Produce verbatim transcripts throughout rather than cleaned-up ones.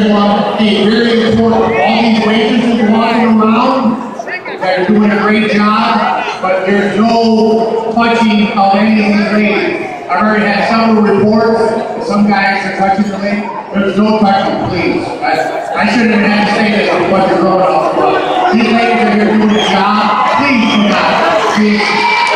very much, hey, very important. All these waitresses walking around, they're doing a great job, but there's no touching of any of these ladies. I've already had several reports. Some guys are touching the lady. There's no touching, please. I, I shouldn't have had to say this with a bunch of grown-ups, but these ladies are here doing a job. Please do not. Please.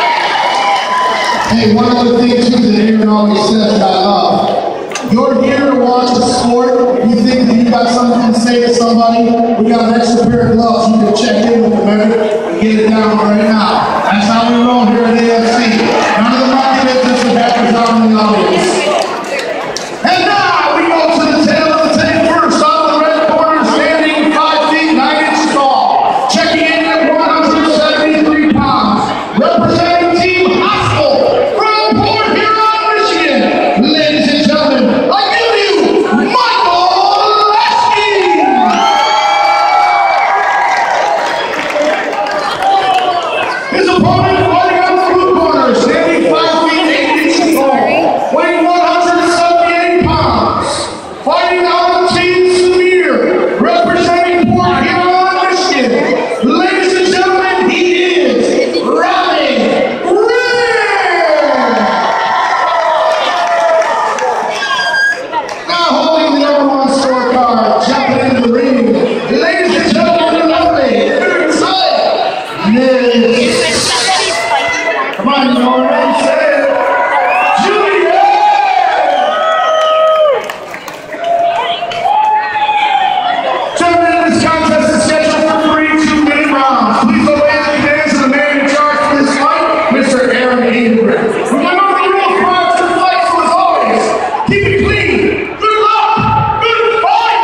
Hey, one other thing too that Aaron always says that I love. You're here to watch a sport. You think that you got something to say to somebody? We got an extra pair of gloves. You can check in with the medic and get it down right now. That's how we roll here at A F C. None of the monkey business and backers out in the audience. And now we go to the tail of the tape first. On the red corner, standing five feet nine inches tall, checking in at one hundred seventy-three pounds, representing Team Hostile from Port Huron, Michigan. Ladies and gentlemen, I give you Michael Lasky. His opponent fighting on the blue corner, standing five feet eight inches tall, weighing one hundred seventy-eight pounds, fighting out of Team Samir, representing Port Huron, Michigan. Ladies and gentlemen, he is Robbie. Now holding the number one scorecard, jumping into the ring. Ladies and gentlemen, Robbie. Yes. Come on, you already said it. Julia! Gentlemen, this contest is scheduled for three two-minute rounds. Please obey the commands of the man in charge for this fight, Mister Aaron Ingram. We're going over the rules prior to the fight, so as always, keep it clean. Good luck. Good fight.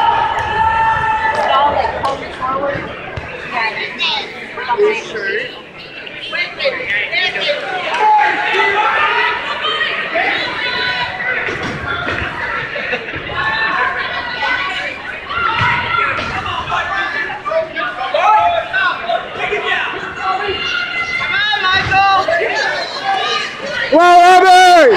Well, Robbie!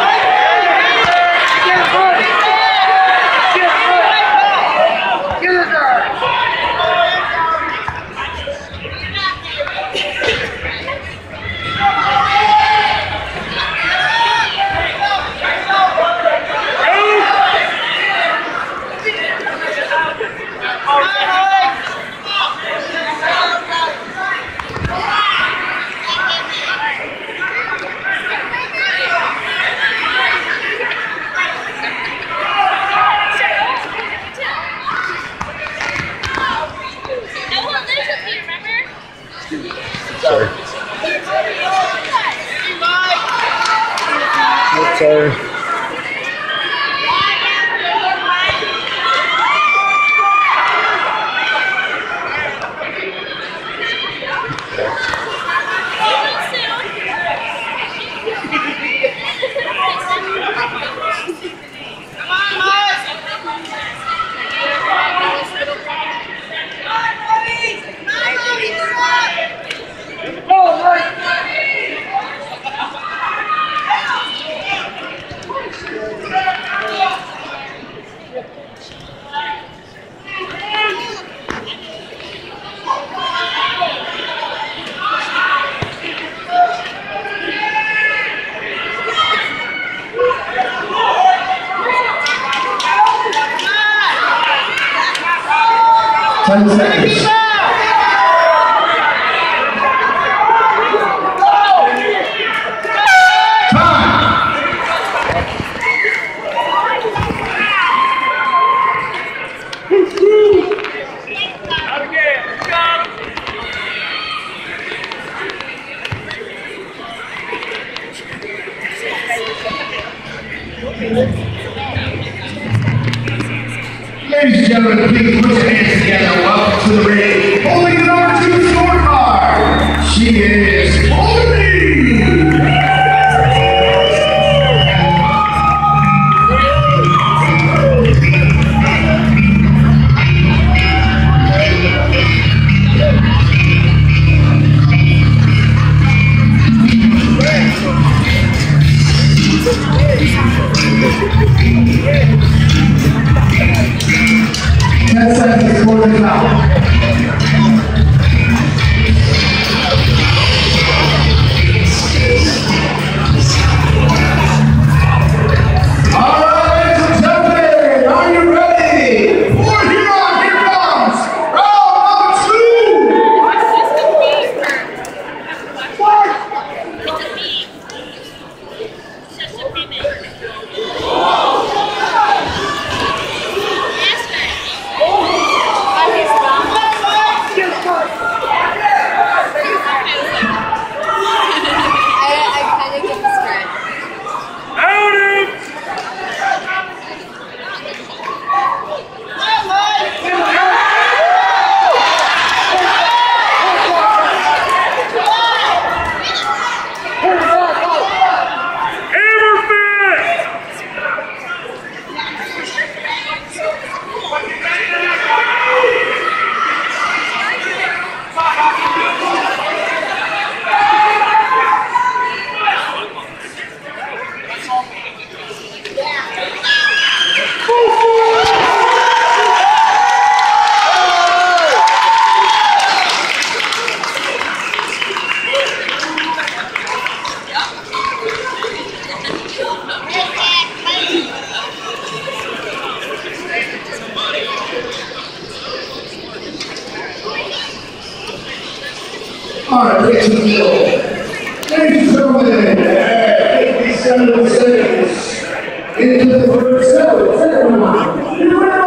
Sorry. Sorry. Ten seconds. Ladies and gentlemen, please put your hands together. Welcome to the ring. Holding the number two scorecard, she is Robbie. Yeah. All right, right to the middle. Ladies and gentlemen, fifty-seven seconds into the first second round.